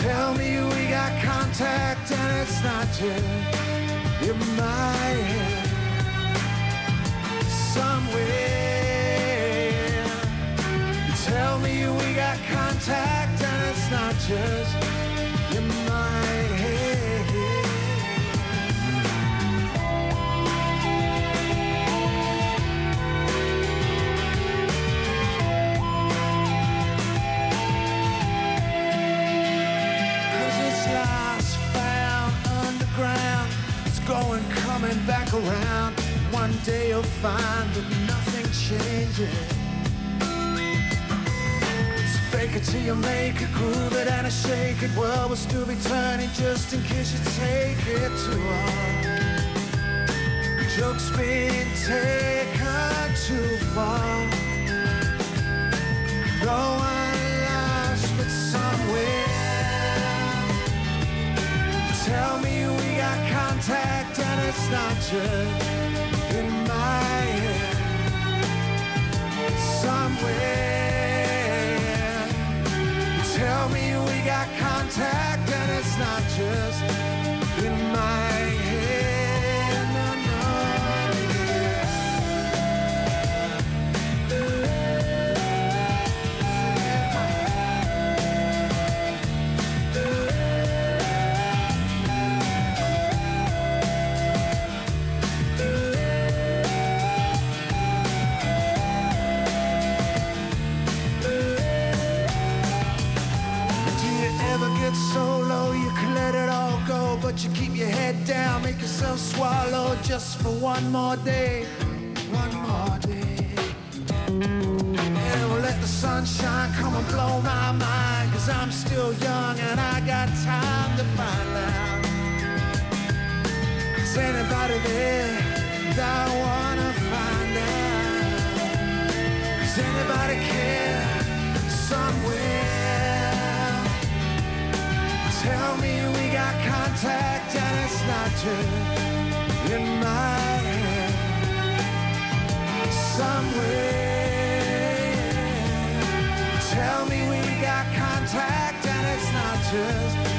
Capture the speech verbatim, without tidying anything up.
Tell me we got contact and it's not just in my head. Somewhere you tell me we got contact and it's not just in my head. Cause it's lost, found, underground. It's going, coming back around. One day you'll find that nothing changes. So fake it till you make it, groove it and a shake it. World will still be turning just in case you take it too hard. Joke's been taken too far. No one lost but somewhere. Tell me we got contact and it's not just in my head. Somewhere tell me we got contact and it's not just in my head. No, no, so low you can let it all go, but you keep your head down, make yourself swallow just for one more day, one more day. And we'll let the sunshine come and blow my mind, cause I'm still young and I got time to find out. Is anybody there that I wanna find out? Does anybody care somewhere? Tell me we got contact and it's not just in my head. Somewhere tell me we got contact and it's not just